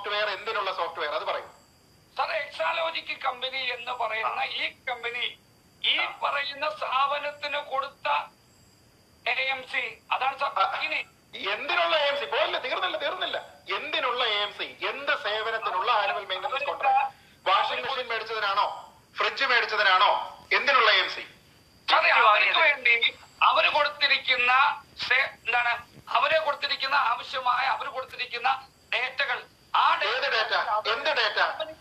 Software എന്തിനുള്ള software അത് പറയും സാർ. എക്സാലോജിക് കമ്പനി എന്ന് പറയുന്ന ഈ കമ്പനി ഈ പറയുന്ന സ്ഥാപനത്തിന് കൊടുത്ത AMC അതാണ് സാർ. എന്തിനുള്ള AMC പോലല്ല, തീർന്നില്ല. എന്തിനുള്ള AMC? എന്ത് സേവനത്തിനുള്ള annual maintenance contract? Washing machine മേടിച്ചതിനാണോ, ഫ്രിഡ്ജ് മേടിച്ചതിനാണോ? എന്തിനുള്ള AMC? അവർക്ക് വേണ്ടി അവര് കൊടുത്തിരിക്കുന്ന എന്താണ്, അവരെ കൊടുത്തിരിക്കുന്ന ആവശ്യമായ അവർ കൊടുത്തിരിക്കുന്ന ഡേറ്റകൾ. ആ ഏത് ഡേറ്റ? എന്ത് ഡേറ്റ?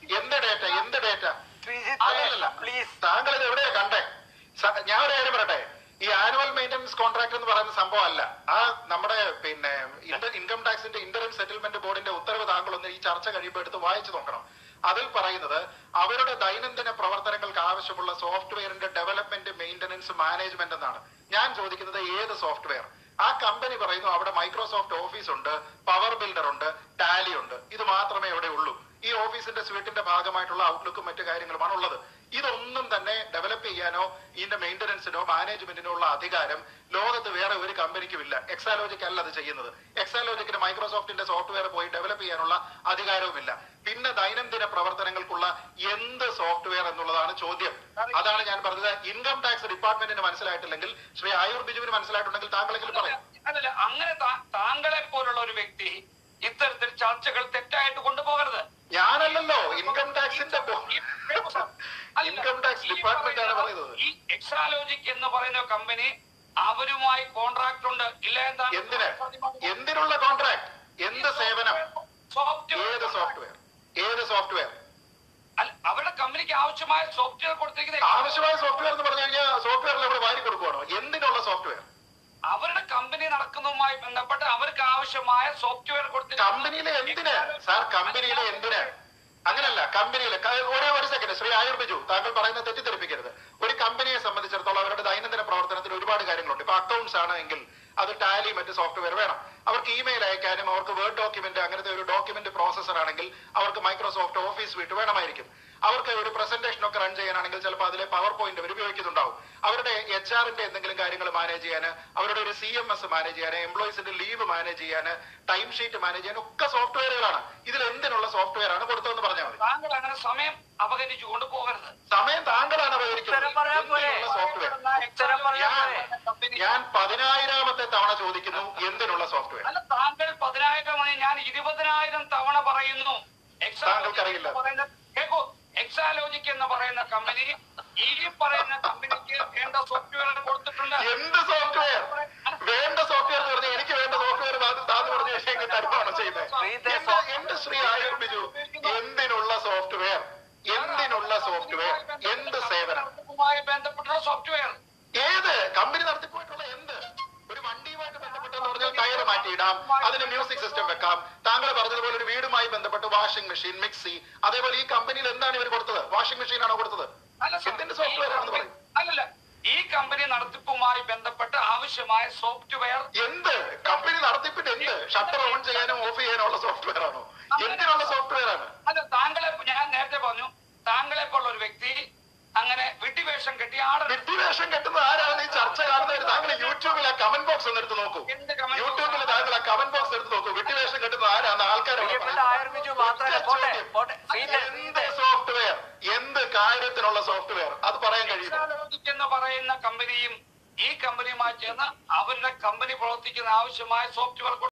അതല്ല, താങ്കൾ ഇത് എവിടെയാ കണ്ടേ? ഞാൻ ഒരു കാര്യം പറയട്ടെ, ഈ ആനുവൽ മെയിൻ്റനൻസ് കോൺട്രാക്ട് എന്ന് പറയുന്ന സംഭവം അല്ല. ആ നമ്മുടെ ഇൻകം ടാക്സിന്റെ ഇന്ററിം സെറ്റിൽമെന്റ് ബോർഡിന്റെ ഉത്തരവ് താങ്കൾ ഒന്ന് ഈ ചർച്ച കഴിയുമ്പോൾ എടുത്ത് വായിച്ചു നോക്കണം. അതിൽ പറയുന്നത് അവരുടെ ദൈനംദിന പ്രവർത്തനങ്ങൾക്ക് ആവശ്യമുള്ള സോഫ്റ്റ്വെയറിന്റെ ഡെവലപ്മെന്റ്, മെയിന്റനൻസ്, മാനേജ്മെന്റ് എന്നാണ്. ഞാൻ ചോദിക്കുന്നത് ഏത് സോഫ്റ്റ്വെയർ? ആ കമ്പനി പറയുന്നു അവിടെ മൈക്രോസോഫ്റ്റ് ഓഫീസ് ഉണ്ട്, പവർ ബിൽഡർ ഉണ്ട്, ടാലി ഉണ്ട്. ഇത് മാത്രമേ ഇവിടെ ഉള്ളൂ. ഈ ഓഫീസിന്റെ സ്വീറ്റിന്റെ ഭാഗമായിട്ടുള്ള ഔട്ട്ലുക്കും മറ്റു കാര്യങ്ങളുമാണ് ഉള്ളത്. ഇതൊന്നും തന്നെ ഡെവലപ്പ് ചെയ്യാനോ ഇതിന്റെ മെയിന്റനൻസിനോ മാനേജ്മെന്റിനോ ഉള്ള അധികാരം ലോകത്ത് വേറെ ഒരു കമ്പനിക്കും ഇല്ല. എക്സാലോജിക് അല്ല അത് ചെയ്യുന്നത്. എക്സാലോജിക്കിന് മൈക്രോസോഫ്റ്റിന്റെ സോഫ്റ്റ്വെയർ പോയി ഡെവലപ്പ് ചെയ്യാനുള്ള അധികാരവുമില്ല. പിന്നെ ദൈനംദിന പ്രവർത്തനങ്ങൾക്കുള്ള എന്ത് സോഫ്റ്റ്വെയർ എന്നുള്ളതാണ് ചോദ്യം. അതാണ് ഞാൻ പറഞ്ഞത്. ഇൻകം ടാക്സ് ഡിപ്പാർട്ട്മെന്റിന് മനസ്സിലായിട്ടില്ലെങ്കിൽ ശ്രീ ആയൂർ ബിജുവിന് മനസ്സിലായിട്ടുണ്ടെങ്കിൽ താങ്കളെങ്കിലും പറയും. അല്ലല്ല, അങ്ങനെ താങ്കളെ പോലുള്ള ഒരു വ്യക്തി ഇത്തരത്തിൽ ചർച്ചകൾ തെറ്റായിട്ട് കൊണ്ടുപോകരുത്. ഞാനല്ലല്ലോ, ഇൻകം ടാക്സിന്റെ ഇൻകം ടാക്സ് ഡിപ്പാർട്ട്മെന്റ് ആണ് പറയുന്നത്. ഈ എക്സാലോജിക് എന്ന് പറയുന്ന കമ്പനി അവരുമായി കോൺട്രാക്ട് ഉണ്ട്. ഇല്ല എന്താണ്? എന്തിനുള്ള കോൺട്രാക്ട്? എന്ത് സേവനം? ഏത് സോഫ്റ്റ്വെയർ? അവരുടെ കമ്പനിക്ക് ആവശ്യമായ സോഫ്റ്റ്വെയർ കൊടുത്തിരിക്കുന്നത്. ആവശ്യമായ സോഫ്റ്റ്വെയർ എന്ന് പറഞ്ഞു കഴിഞ്ഞാൽ സോഫ്റ്റ്വെയറിൽ അവിടെ വാരി കൊടുക്കുവാണോ? എന്തിനുള്ള സോഫ്റ്റ്വെയർ? അവരുടെ കമ്പനി നടക്കുന്നതുമായി ബന്ധപ്പെട്ട് അവർക്ക് ആവശ്യമായ സോഫ്റ്റ്വെയർ കൊടുത്തിരിക്കുന്നത്. കമ്പനിയിലെ എന്തിന് സാർ? കമ്പനിയിലെ എന്തിന്? അങ്ങനല്ല, കമ്പനിയിലെ ഒരു സെക്കൻഡ് ശ്രീ ആയൂർ ബിജു, താങ്കൾ പറയുന്നത് തെറ്റിദ്ധരിപ്പിക്കരുത്. ഒരു കമ്പനിയെ സംബന്ധിച്ചിടത്തോളം അവരുടെ ദൈനംദിന പ്രവർത്തനത്തിൽ ഒരുപാട് കാര്യങ്ങളുണ്ട്. ഇപ്പൊ അക്കൗണ്ട്സ് ആണ് എങ്കിൽ അത് ടാലി മറ്റ് സോഫ്റ്റ്വെയർ വേണം. അവർക്ക് ഇമെയിൽ അയക്കാനും അവർക്ക് വേർഡ് ഡോക്യുമെന്റ് അങ്ങനത്തെ ഒരു ഡോക്യുമെന്റ് പ്രോസസർ ആണെങ്കിൽ അവർക്ക് മൈക്രോസോഫ്റ്റ് ഓഫീസ് സ്യൂട്ട് വേണമായിരിക്കും. അവർക്ക് ഒരു പ്രസന്റേഷൻ ഒക്കെ റൺ ചെയ്യാനാണെങ്കിൽ ചിലപ്പോൾ അതിലെ പവർ പോയിന്റ് അവർ ഉപയോഗിക്കുന്നുണ്ടാവും. അവരുടെ HR-ന്റെ എന്തെങ്കിലും കാര്യങ്ങൾ മാനേജ് ചെയ്യാൻ, അവരുടെ ഒരു CMS മാനേജ് ചെയ്യാൻ, എംപ്ലോയീസിന്റെ ലീവ് മാനേജ് ചെയ്യാൻ, ടൈം ഷീറ്റ് മാനേജ് ചെയ്യാൻ ഒക്കെ സോഫ്റ്റ്വെയറുകളാണ്. ഇതിൽ എന്തിനുള്ള സോഫ്റ്റ്വെയർ ആണ് കൊടുത്തതെന്ന് പറഞ്ഞാൽ മതി. താങ്കൾ അങ്ങനെ സമയം അപകരിച്ചു കൊണ്ടുപോകരുത്. സമയം താങ്കളാണ് അപകരിക്കുന്നത്. സോഫ്റ്റ്വെയർ ഞാൻ 10,000-ാമത്തെ തവണ ചോദിക്കുന്നു, എന്തിനുള്ള സോഫ്റ്റ്വെയർ? അല്ല, താങ്കൾ 10,000 ഞാൻ 20,000 തവണ പറയുന്നു. താങ്കൾക്കറിയില്ല. എക്സാലോജിക് എന്ന് പറയുന്ന കമ്പനി ഈ പറയുന്ന കമ്പനിക്ക് വേണ്ട സോഫ്റ്റ്വെയർ കൊടുത്തിട്ടുണ്ട്. എന്ത് സോഫ്റ്റ്വെയർ? വേണ്ട സോഫ്റ്റ്വെയർ എന്ന് പറഞ്ഞാൽ എനിക്ക് വേണ്ട സോഫ്റ്റ്വെയർ താന്ന് പറഞ്ഞ വിഷയം തരുവാണോ ചെയ്യുന്നത്? എന്റെ ശ്രീ ആയൂർ ബിജു, എന്തിനുള്ള സോഫ്റ്റ്വെയർ? എന്തിനുള്ള സോഫ്റ്റ്വെയർ? എന്ത് സേവനം? ബന്ധപ്പെട്ടുള്ള സോഫ്റ്റ്വെയർ. ഏത് കമ്പനി നടത്തിപ്പോയിട്ടുള്ള എന്ത്? ഒരു വണ്ടിയുമായിട്ട് ബന്ധപ്പെട്ടെന്ന് പറഞ്ഞാൽ ടയർ മാറ്റിയിടാം, അതിന് മ്യൂസിക് സിസ്റ്റം വെക്കാം. താങ്കൾ പറഞ്ഞതുപോലെ ഒരു വീടുമായി ബന്ധപ്പെട്ട് വാഷിംഗ് മെഷീൻ, മിക്സി. അതേപോലെ ഈ കമ്പനിയിൽ എന്താണ് ഇവർ കൊടുത്തത്? വാഷിംഗ് മെഷീൻ ആണോ കൊടുത്തത്? എന്തിന്റെ സോഫ്റ്റ്വെയർ ആണെന്ന് പറയും? അല്ലല്ല, ഈ കമ്പനി നടത്തിപ്പുമായി ബന്ധപ്പെട്ട് ആവശ്യമായ സോഫ്റ്റ്വെയർ. എന്ത് കമ്പനി നടത്തിപ്പിട്ട് എന്ത്? ഷട്ടർ ഓൺ ചെയ്യാനും ഓഫ് ചെയ്യാനും ഉള്ള സോഫ്റ്റ്വെയർ ആണോ? എന്തിനുള്ള സോഫ്റ്റ്വെയർ ആണ്? അല്ല, താങ്കളെ ഞാൻ നേരത്തെ പറഞ്ഞു, താങ്കളെ പോലുള്ള ഒരു വ്യക്തി അങ്ങനെ വിഡ്ഢിവേഷം കെട്ടി വിഡ്ഢിവേഷം കെട്ടുന്നത് ആരാണ്? ഈ ചർച്ച കാണുന്നവർ താങ്കൾ യൂട്യൂബിലെ കമന്റ് ബോക്സ് ഒന്ന് എടുത്ത് നോക്കൂ. യൂട്യൂബിൽ താങ്കൾ ആ കമന്റ് ബോക്സ് എടുത്ത് നോക്കൂ. വിഡ്ഢിവേഷം കെട്ടുന്നത് ആരാണ്? ആൾക്കാരാണ്. എന്ത് സോഫ്റ്റ്വെയർ? എന്ത് കാര്യത്തിനുള്ള സോഫ്റ്റ്വെയർ? അത് പറയാൻ കഴിയും എന്ന് പറയുന്ന കമ്പനിയും ഈ കമ്പനിയുമായി ചേർന്ന് അവരുടെ കമ്പനി പ്രവർത്തിക്കുന്ന ആവശ്യമായ സോഫ്റ്റ്വെയർ